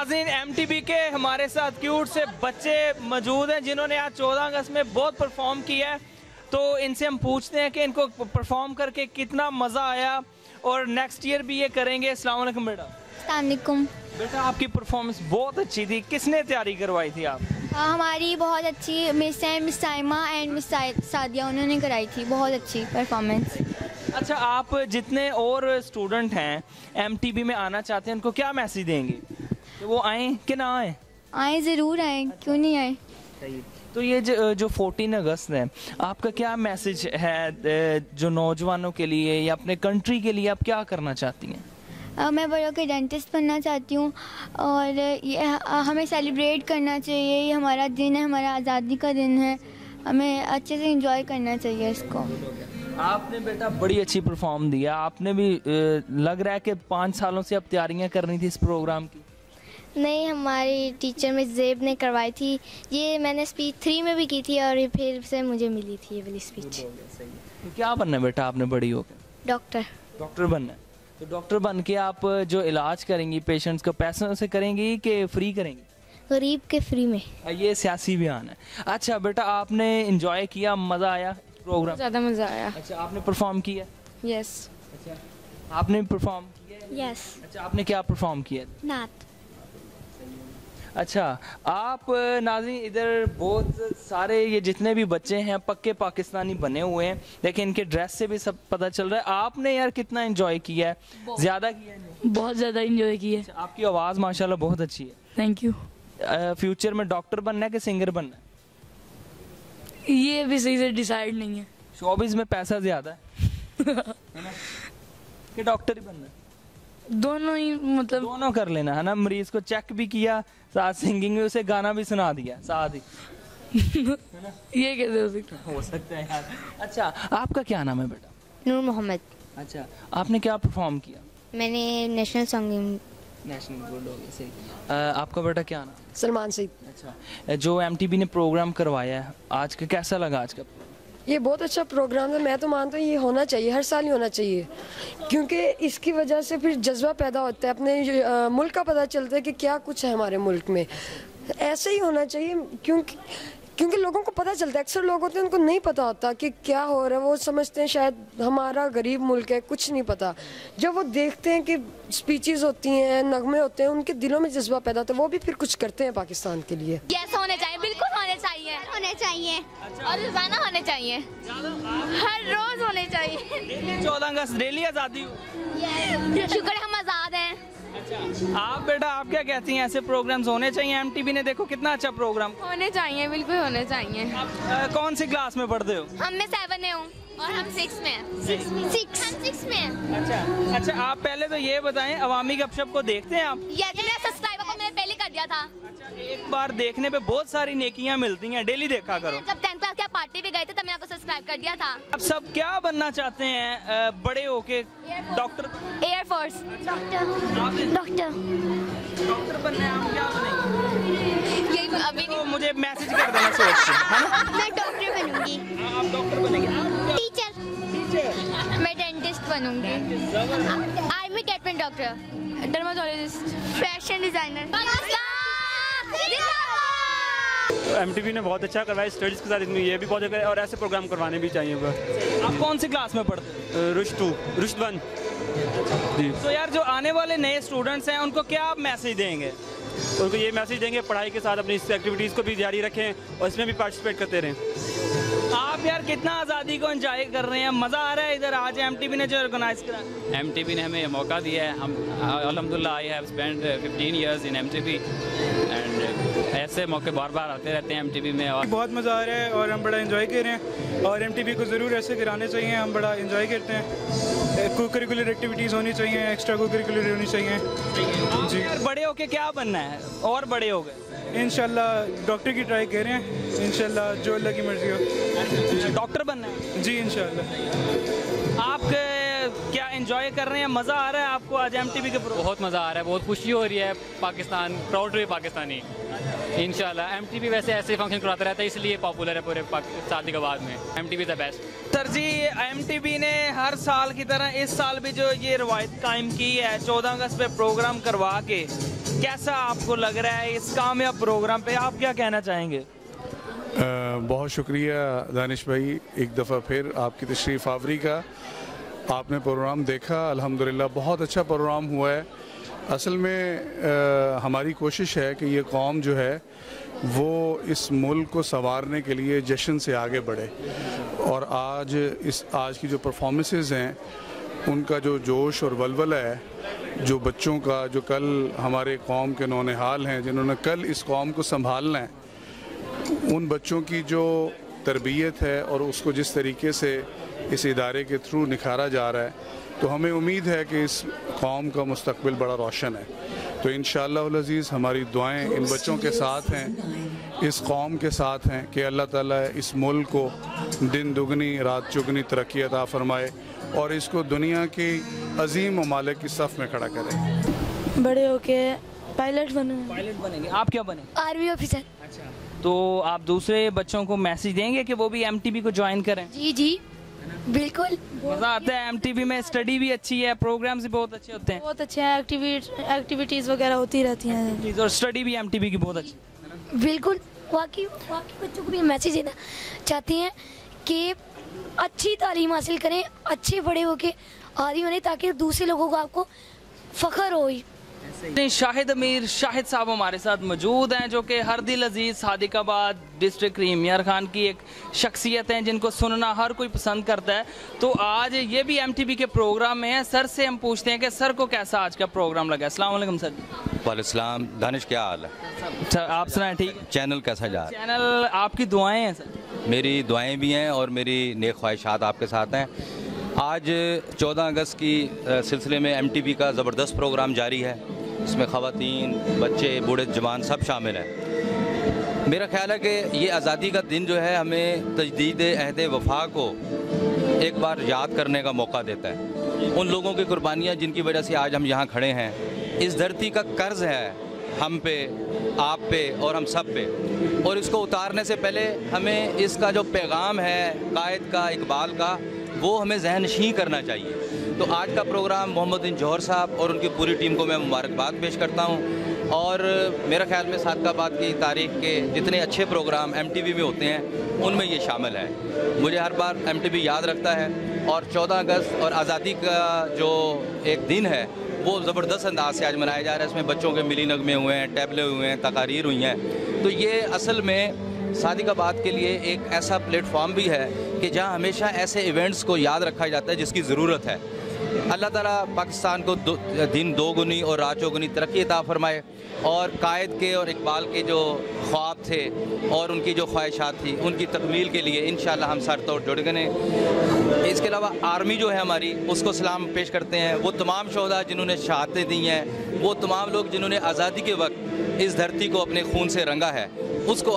नाज़रीन, MTB के हमारे साथ क्यूट से बच्चे मौजूद हैं जिन्होंने आज 14 अगस्त में बहुत परफॉर्म किया है। तो इनसे हम पूछते हैं कि इनको परफॉर्म करके कितना मज़ा आया और नेक्स्ट ईयर भी ये करेंगे। अस्सलाम वालेकुम बेटा। अस्सलाम वालेकुम। बेटा आपकी परफॉर्मेंस बहुत अच्छी थी, किसने तैयारी करवाई थी आप? हमारी बहुत अच्छी मिस हैं, miss Saima and miss Sadia, उन्होंने कराई थी बहुत अच्छी परफॉर्मेंस। अच्छा, आप जितने और स्टूडेंट हैं MTB में आना चाहते हैं उनको क्या मैसेज देंगे कि वो आएँ कि ना आएँ? आए ज़रूर आए, क्यों नहीं आए। तो ये जो 14 अगस्त है, आपका क्या मैसेज है जो नौजवानों के लिए या अपने कंट्री के लिए आप क्या करना चाहती हैं? मैं बड़ा के डेंटिस्ट बनना चाहती हूँ और ये हमें सेलिब्रेट करना चाहिए। ये हमारा दिन है, हमारा आज़ादी का दिन है, हमें अच्छे से एंजॉय करना चाहिए इसको। आपने बेटा बड़ी अच्छी परफॉर्म दिया, आपने भी लग रहा है कि 5 सालों से आप तैयारियां करनी थी इस प्रोग्राम की। नहीं, हमारी टीचर मिस ज़ेब ने करवाई थी। ये मैंने स्पीच 3 में भी की थी और ये फिर से मुझे मिली थी ये वाली स्पीच। तो क्या बनना है बेटा आपने बड़ी होकर? डॉक्टर बनना है। तो डॉक्टर बन के आप जो इलाज करेंगी पेशेंट्स को पैसों से करेंगी कि फ्री करेंगी? गरीब के फ्री में। ये सियासी बयान है। अच्छा बेटा, आपने इंजॉय किया, मज़ा आया प्रोग्राम? ज़्यादा मज़ा आया। अच्छा, आपने परफॉर्म किया? यस। अच्छा, आपने परफॉर्म किया? यस। अच्छा, आपने क्या परफॉर्म किया? नात। अच्छा, आप नाज़रीन इधर बहुत सारे ये जितने भी बच्चे हैं पक्के पाकिस्तानी बने हुए हैं, लेकिन इनके ड्रेस से भी सब पता चल रहा है। आपने यार कितना एंजॉय किया है? ज़्यादा किया है? बहुत ज़्यादा एंजॉय किया है। अच्छा, आपकी आवाज़ माशाल्लाह बहुत अच्छी है। Thank you. फ्यूचर में डॉक्टर बनना है कि सिंगर बनना है? ये भी सही से डिसाइड नहीं है। शोबिज़ में पैसा ज़्यादा है ना? कि डॉक्टर ही बनना है? दोनों ही, मतलब दोनों कर लेना है ना। मरीज को चेक भी किया, साथ सिंगिंग में उसे गाना भी सुना दिया साथ ही। ये कैसे हो सकता है यार। अच्छा, आपका क्या नाम है बेटा? नूर मोहम्मद। अच्छा, आपने क्या परफॉर्म किया? मैंने नेशनल सॉन्ग। नेशनल गुड हो गया, सही। आपका बेटा क्या नाम? सलमान सईद। अच्छा, जो MTB ने प्रोग्राम करवाया है आज का, कैसा लगा आज का? ये बहुत अच्छा प्रोग्राम है। मैं तो मानता हूँ ये होना चाहिए, हर साल ही होना चाहिए, क्योंकि इसकी वजह से फिर जज्बा पैदा होता है, अपने मुल्क का पता चलता है कि क्या कुछ है हमारे मुल्क में। ऐसे ही होना चाहिए, क्योंकि लोगों को पता चलता है। अक्सर लोग होते हैं उनको नहीं पता होता कि क्या हो रहा है, वो समझते हैं शायद हमारा गरीब मुल्क है, कुछ नहीं पता। जब वो देखते हैं कि स्पीचेस होती हैं, नगमे होते हैं, उनके दिलों में जज्बा पैदा होता है, वो भी फिर कुछ करते हैं पाकिस्तान के लिए। यस, होने चाहिए, बिल्कुल होने चाहिए, होने चाहिए। अच्छा। और रोजाना होने चाहिए, हर रोज होने चाहिए। 14 अगस्त डेली आज़ादी। शुक्र हम आज़ाद हैं। अच्छा, आप बेटा आप क्या कहती हैं, ऐसे प्रोग्राम्स होने चाहिए? MTB ने देखो कितना अच्छा प्रोग्राम। होने चाहिए, बिल्कुल होने चाहिए। आप कौन सी क्लास में पढ़ते हो? हम में 7 में हूँ और हम 6 में हैं। 6 में हैं। अच्छा, आप पहले तो ये बताएं, अवामी गपशप को देखते हैं आप? ये मेरा सब्सक्राइबर को मैंने पहले कर दिया था। अच्छा, एक बार देखने पे बहुत सारी नेकियां मिलती हैं, डेली देखा करो। जब 10th क्लास के पार्टी भी गए थे तब मैंने आपको सब्सक्राइब कर दिया था। आप सब क्या बनना चाहते हैं बड़े होके? डॉक्टर? एयरफोर्स। डॉक्टर बनना है, आप क्या बनेंगे? यही अभी तो मुझे मैसेज कर देना सोच के, है ना? मैं डॉक्टर बनूंगी। आप डॉक्टर बनेंगे? टीचर। मैं डेंटिस्ट बनूंगी। Army captain, doctor, dermatologist, fashion designer. MTB ने बहुत अच्छा करवाया स्टडीज़ के साथ, इसमें ये भी बहुत अच्छा है और ऐसे प्रोग्राम करवाने भी चाहिए। आप कौन सी क्लास में पढ़ते हो? रुश्त 1 जी। तो यार जो आने वाले नए स्टूडेंट्स हैं उनको क्या आप मैसेज देंगे? उनको ये मैसेज देंगे, पढ़ाई के साथ अपनी एक्टिविटीज़ को भी जारी रखें और इसमें भी पार्टिसिपेट करते रहें। आप यार कितना आज़ादी को एंजॉय कर रहे हैं, मज़ा आ रहा है इधर आज MTB ने जो ऑर्गेनाइज करा? MTB ने हमें ये मौका दिया है। हम अल्हम्दुलिल्लाह I have spend 15 years in MTB and ऐसे मौके बार बार आते रहते हैं MTB में और बहुत मज़ा आ रहा है और हम बड़ा एंजॉय कर रहे हैं और MTB को ज़रूर ऐसे कराने चाहिए। हम बड़ा एंजॉय करते हैं। को करिकुलर एक्टिविटीज़ होनी चाहिए, एक्स्ट्रा को करिकुलर होनी चाहिए जी। यार बड़े होके क्या बनना है और बड़े हो गए? इंशाल्लाह डॉक्टर की ट्राई कर रहे हैं, इंशाल्लाह जो अल्लाह की मर्ज़ी हो। डॉक्टर बनना है जी इंशाल्लाह। आप क्या एंजॉय कर रहे हैं, मज़ा आ रहा है आपको आज MTB के प्रोग्राम? बहुत मज़ा आ रहा है, बहुत खुशी हो रही है। Pakistan proud to be Pakistani इंशाल्लाह। MTB वैसे ऐसे फंक्शन कराता रहता है, इसलिए पॉपुलर है पूरे शादी के बाद में। MTB the best. Sir ji, MTB ने हर साल की तरह इस साल भी जो ये रवायत कायम की है 14 अगस्त पे प्रोग्राम करवा के, कैसा आपको लग रहा है इस कामयाब प्रोग्राम पे, आप क्या कहना चाहेंगे? बहुत शुक्रिया दानिश भाई, एक दफ़ा फिर आपकी तशरीफ़ आवरी का। आपने प्रोग्राम देखा, अल्हम्दुलिल्लाह बहुत अच्छा प्रोग्राम हुआ है। असल में हमारी कोशिश है कि ये कौम जो है वो इस मुल्क को संवारने के लिए जश्न से आगे बढ़े, और आज की जो परफॉर्मेंसेस हैं उनका जो जोश और वलवला है, जो बच्चों का, जो कल हमारे कौम के नौनिहाल हैं जिन्होंने कल इस कौम को संभालना है, उन बच्चों की जो तरबियत है और उसको जिस तरीके से इस इदारे के थ्रू निखारा जा रहा है, तो हमें उम्मीद है कि इस कौम का मुस्तकबिल बड़ा रोशन है। तो इंशाअल्लाह अज़ीज़ हमारी दुआएं इन बच्चों के साथ हैं, इस कौम के साथ हैं कि अल्लाह ताला इस मुल्क को दिन दुगनी रात चुगनी तरक्की अता फरमाए और इसको दुनिया की अजीम ममालिक की सफ़ में खड़ा करे। बड़े होके पायलट बनेंगे। आप क्या बने? Army officer. अच्छा, तो आप दूसरे बच्चों को मैसेज देंगे कि वो भी एमटीबी को ज्वाइन करें? जी जी बिल्कुल, मज़ा आता है एमटीबी में, स्टडी भी अच्छी है, प्रोग्राम्स भी बहुत अच्छे होते हैं, बहुत अच्छे हैं, एक्टिविटीज़ वगैरह होती रहती हैं, और स्टडी भी एमटीबी की बहुत अच्छी। बिल्कुल। वाकई बच्चों को भी मैसेज देना चाहते हैं कि अच्छी तालीम हासिल करें, अच्छे बड़े होके आदमी बने, ताकि दूसरे लोगों को आपको फ़ख्र हो। शाहिद अमीर शाहिद साहब हमारे साथ मौजूद हैं, जो कि हर दिल अजीज़ सादिकाबाद डिस्ट्रिक्ट क्रीमियर खान की एक शख्सियत हैं जिनको सुनना हर कोई पसंद करता है। तो आज ये भी एमटीबी के प्रोग्राम में है। सर से हम पूछते हैं कि सर को कैसा आज का प्रोग्राम लगा। अस्सलाम वालेकुम सर। वालेकुम दानिश, क्या हाल है? अच्छा, आप सुनाएं। ठीक है। चैनल कैसा जा रहा है? चैनल आपकी दुआएं हैं सर? मेरी दुआएं भी हैं और मेरी नेक ख्वाहिशात आपके साथ हैं। आज 14 अगस्त की सिलसिले में एमटीबी का ज़बरदस्त प्रोग्राम जारी है। इसमें ख़वातीन, बच्चे, बूढ़े, जवान सब शामिल हैं। मेरा ख्याल है कि ये आज़ादी का दिन जो है हमें तजदीद अहद वफ़ा को एक बार याद करने का मौका देता है। उन लोगों की कुर्बानियाँ जिनकी वजह से आज हम यहाँ खड़े हैं, इस धरती का कर्ज़ है हम पे, आप पे और हम सब पे, और इसको उतारने से पहले हमें इसका जो पैगाम है कायद का, इकबाल का, वो हमें ज़हनशीं करना चाहिए। तो आज का प्रोग्राम मोहम्मद बिन जौहर साहब और उनकी पूरी टीम को मैं मुबारकबाद पेश करता हूँ। और मेरा ख्याल में सादिकाबाद की तारीख के जितने अच्छे प्रोग्राम एमटीबी में होते हैं उनमें ये शामिल है। मुझे हर बार एमटीबी याद रखता है, और 14 अगस्त और आज़ादी का जो एक दिन है वो ज़बरदस्त अंदाज से आज मनाया जा रहा है। इसमें बच्चों के मिली नगमे हुए हैं, टैबले हुए हैं, तकारीर हुई हैं। तो ये असल में सादिकाबाद के लिए एक ऐसा प्लेटफॉर्म भी है कि जहाँ हमेशा ऐसे इवेंट्स को याद रखा जाता है जिसकी ज़रूरत है। अल्लाह ताला पाकिस्तान को दिन दोगुनी और रात चौगुनी तरक्की अता फरमाए, और कायद के और इकबाल के जो ख्वाब थे और उनकी जो ख्वाहिशात थी उनकी तकमील के लिए इंशाअल्लाह हम सर तोड़ जुड़ गए। इसके अलावा आर्मी जो है हमारी, उसको सलाम पेश करते हैं। वो तमाम शोहदा जिन्होंने शहादतें दी हैं, वो तमाम लोग जिन्होंने आज़ादी के वक्त इस धरती को अपने खून से रंगा है, उसको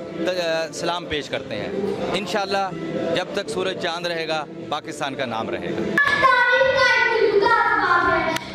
आज सलाम पेश करते हैं। इंशाअल्लाह जब तक सूरज चांद रहेगा पाकिस्तान का नाम रहेगा।